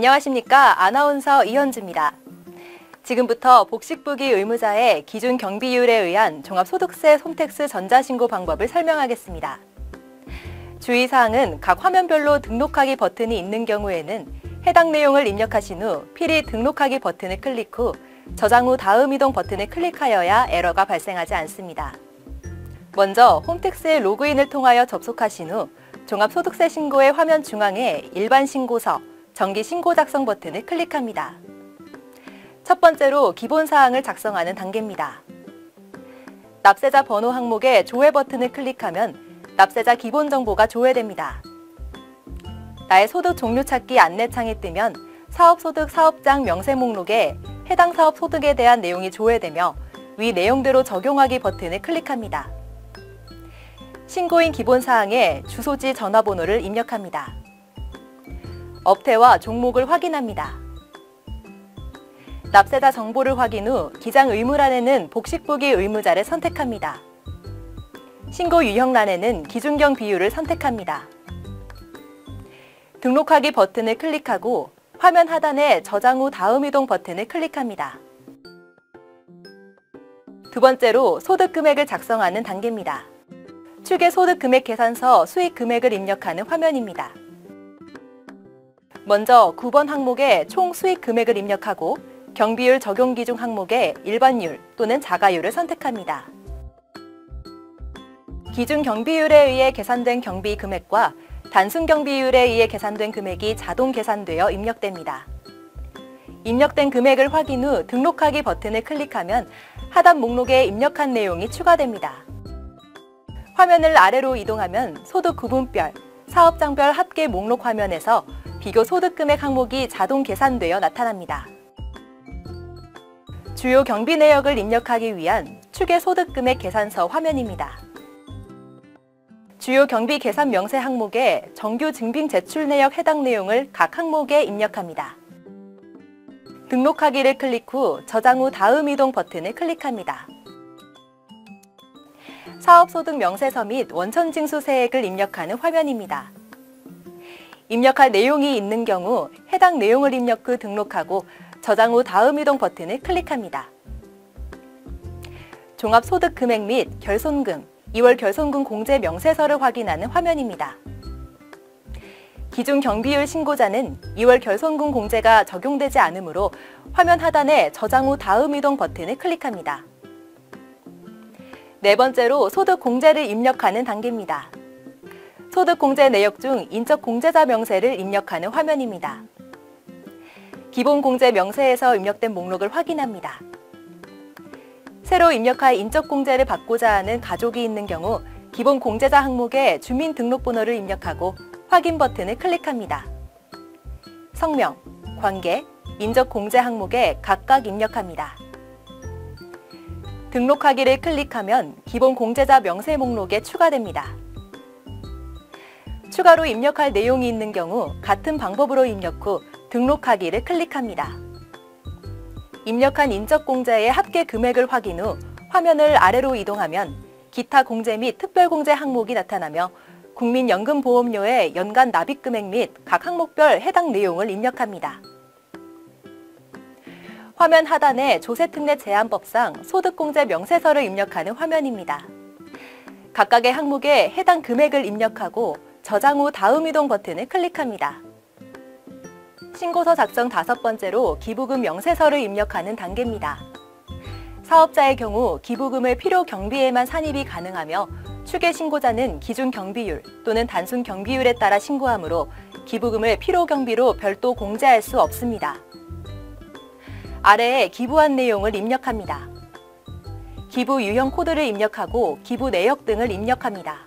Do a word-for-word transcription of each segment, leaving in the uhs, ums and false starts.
안녕하십니까. 아나운서 이현주입니다. 지금부터 복식부기 의무자의 기준 경비율에 의한 종합소득세 홈택스 전자신고 방법을 설명하겠습니다. 주의사항은 각 화면별로 등록하기 버튼이 있는 경우에는 해당 내용을 입력하신 후 필히 등록하기 버튼을 클릭 후 저장 후 다음 이동 버튼을 클릭하여야 에러가 발생하지 않습니다. 먼저 홈택스에 로그인을 통하여 접속하신 후 종합소득세 신고의 화면 중앙에 일반 신고서, 정기 신고 작성 버튼을 클릭합니다. 첫 번째로 기본사항을 작성하는 단계입니다. 납세자 번호 항목에 조회 버튼을 클릭하면 납세자 기본 정보가 조회됩니다. 나의 소득 종류 찾기 안내창이 뜨면 사업소득 사업장 명세 목록에 해당 사업 소득에 대한 내용이 조회되며 위 내용대로 적용하기 버튼을 클릭합니다. 신고인 기본사항에 주소지 전화번호를 입력합니다. 업태와 종목을 확인합니다. 납세자 정보를 확인 후 기장 의무란에는 복식부기 의무자를 선택합니다. 신고 유형란에는 기준경 비율을 선택합니다. 등록하기 버튼을 클릭하고 화면 하단에 저장 후 다음 이동 버튼을 클릭합니다. 두 번째로 소득 금액을 작성하는 단계입니다. 추계 소득 금액 계산서 수익 금액을 입력하는 화면입니다. 먼저 구 번 항목에 총 수익 금액을 입력하고 경비율 적용 기준 항목에 일반율 또는 자가율을 선택합니다. 기준 경비율에 의해 계산된 경비 금액과 단순 경비율에 의해 계산된 금액이 자동 계산되어 입력됩니다. 입력된 금액을 확인 후 등록하기 버튼을 클릭하면 하단 목록에 입력한 내용이 추가됩니다. 화면을 아래로 이동하면 소득 구분별, 사업장별 합계 목록 화면에서 비교 소득 금액 항목이 자동 계산되어 나타납니다. 주요 경비 내역을 입력하기 위한 추계 소득 금액 계산서 화면입니다. 주요 경비 계산 명세 항목에 정규 증빙 제출 내역 해당 내용을 각 항목에 입력합니다. 등록하기를 클릭 후 저장 후 다음 이동 버튼을 클릭합니다. 사업소득 명세서 및 원천징수세액을 입력하는 화면입니다. 입력할 내용이 있는 경우 해당 내용을 입력 후 등록하고 저장 후 다음 이동 버튼을 클릭합니다. 종합소득금액 및 결손금, 이월 결손금 공제 명세서를 확인하는 화면입니다. 기준 경비율 신고자는 이월 결손금 공제가 적용되지 않으므로 화면 하단에 저장 후 다음 이동 버튼을 클릭합니다. 네 번째로 소득 공제를 입력하는 단계입니다. 소득 공제 내역 중 인적 공제자 명세를 입력하는 화면입니다. 기본 공제 명세에서 입력된 목록을 확인합니다. 새로 입력할 인적 공제를 받고자 하는 가족이 있는 경우 기본 공제자 항목에 주민등록번호를 입력하고 확인 버튼을 클릭합니다. 성명, 관계, 인적 공제 항목에 각각 입력합니다. 등록하기를 클릭하면 기본 공제자 명세 목록에 추가됩니다. 추가로 입력할 내용이 있는 경우 같은 방법으로 입력 후 등록하기를 클릭합니다. 입력한 인적 공제의 합계 금액을 확인 후 화면을 아래로 이동하면 기타 공제 및 특별 공제 항목이 나타나며 국민연금보험료의 연간 납입 금액 및 각 항목별 해당 내용을 입력합니다. 화면 하단에 조세특례 제한법상 소득공제 명세서를 입력하는 화면입니다. 각각의 항목에 해당 금액을 입력하고 저장 후 다음 이동 버튼을 클릭합니다. 신고서 작성 다섯 번째로 기부금 명세서를 입력하는 단계입니다. 사업자의 경우 기부금을 필요 경비에만 산입이 가능하며 추계 신고자는 기준 경비율 또는 단순 경비율에 따라 신고하므로 기부금을 필요 경비로 별도 공제할 수 없습니다. 아래에 기부한 내용을 입력합니다. 기부 유형 코드를 입력하고 기부 내역 등을 입력합니다.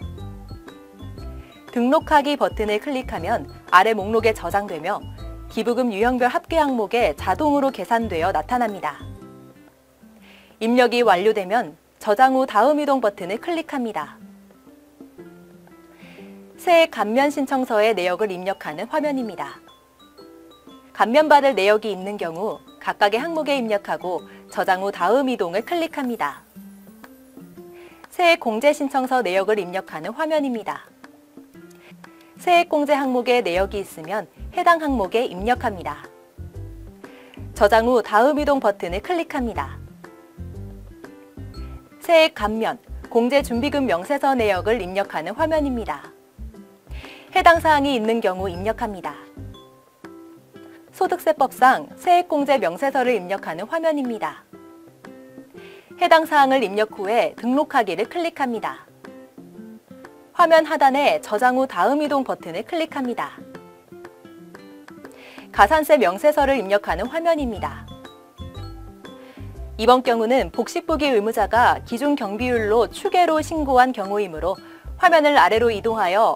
등록하기 버튼을 클릭하면 아래 목록에 저장되며 기부금 유형별 합계 항목에 자동으로 계산되어 나타납니다. 입력이 완료되면 저장 후 다음 이동 버튼을 클릭합니다. 세액 감면 신청서의 내역을 입력하는 화면입니다. 감면받을 내역이 있는 경우 각각의 항목에 입력하고 저장 후 다음 이동을 클릭합니다. 세액 공제 신청서 내역을 입력하는 화면입니다. 세액공제 항목에 내역이 있으면 해당 항목에 입력합니다. 저장 후 다음 이동 버튼을 클릭합니다. 세액 감면, 공제준비금 명세서 내역을 입력하는 화면입니다. 해당 사항이 있는 경우 입력합니다. 소득세법상 세액공제 명세서를 입력하는 화면입니다. 해당 사항을 입력 후에 등록하기를 클릭합니다. 화면 하단에 저장 후 다음 이동 버튼을 클릭합니다. 가산세 명세서를 입력하는 화면입니다. 이번 경우는 복식부기 의무자가 기준 경비율로 추계로 신고한 경우이므로 화면을 아래로 이동하여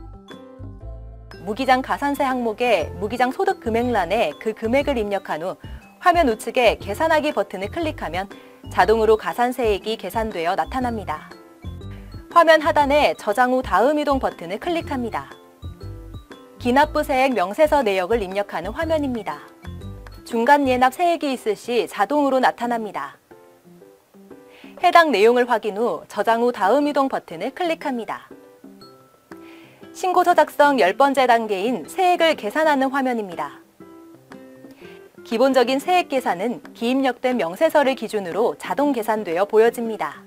무기장 가산세 항목의 무기장 소득 금액란에 그 금액을 입력한 후 화면 우측에 계산하기 버튼을 클릭하면 자동으로 가산세액이 계산되어 나타납니다. 화면 하단에 저장 후 다음 이동 버튼을 클릭합니다. 기납부세액 명세서 내역을 입력하는 화면입니다. 중간 예납 세액이 있을 시 자동으로 나타납니다. 해당 내용을 확인 후 저장 후 다음 이동 버튼을 클릭합니다. 신고서 작성 열 번째 단계인 세액을 계산하는 화면입니다. 기본적인 세액 계산은 기입력된 명세서를 기준으로 자동 계산되어 보여집니다.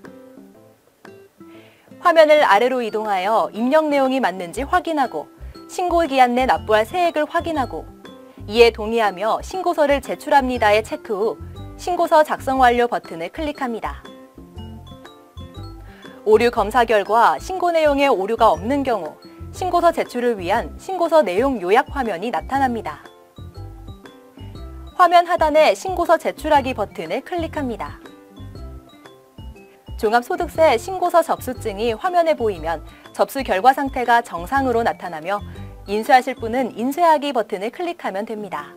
화면을 아래로 이동하여 입력 내용이 맞는지 확인하고 신고기한 내 납부할 세액을 확인하고 이에 동의하며 신고서를 제출합니다의 체크 후 신고서 작성 완료 버튼을 클릭합니다. 오류 검사 결과 신고 내용에 오류가 없는 경우 신고서 제출을 위한 신고서 내용 요약 화면이 나타납니다. 화면 하단에 신고서 제출하기 버튼을 클릭합니다. 종합소득세 신고서 접수증이 화면에 보이면 접수 결과 상태가 정상으로 나타나며 인쇄하실 분은 인쇄하기 버튼을 클릭하면 됩니다.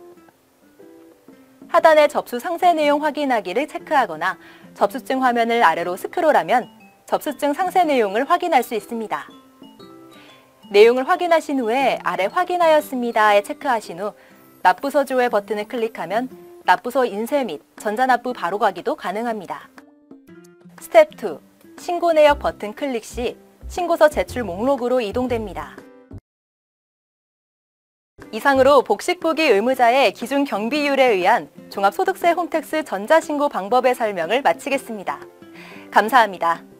하단의 접수 상세 내용 확인하기를 체크하거나 접수증 화면을 아래로 스크롤하면 접수증 상세 내용을 확인할 수 있습니다. 내용을 확인하신 후에 아래 확인하였습니다에 체크하신 후 납부서 조회 버튼을 클릭하면 납부서 인쇄 및 전자납부 바로가기도 가능합니다. 스텝 이. 신고 내역 버튼 클릭 시 신고서 제출 목록으로 이동됩니다. 이상으로 복식부기 의무자의 기준 경비율에 의한 종합소득세 홈택스 전자신고 방법의 설명을 마치겠습니다. 감사합니다.